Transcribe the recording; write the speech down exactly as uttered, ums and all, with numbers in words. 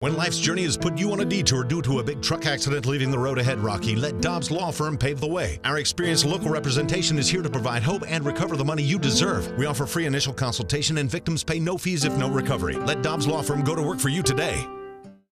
When life's journey has put you on a detour due to a big truck accident leaving the road ahead rocky, let Dobbs Law Firm pave the way. Our experienced local representation is here to provide hope and recover the money you deserve. We offer free initial consultation and victims pay no fees if no recovery. Let Dobbs Law Firm go to work for you today.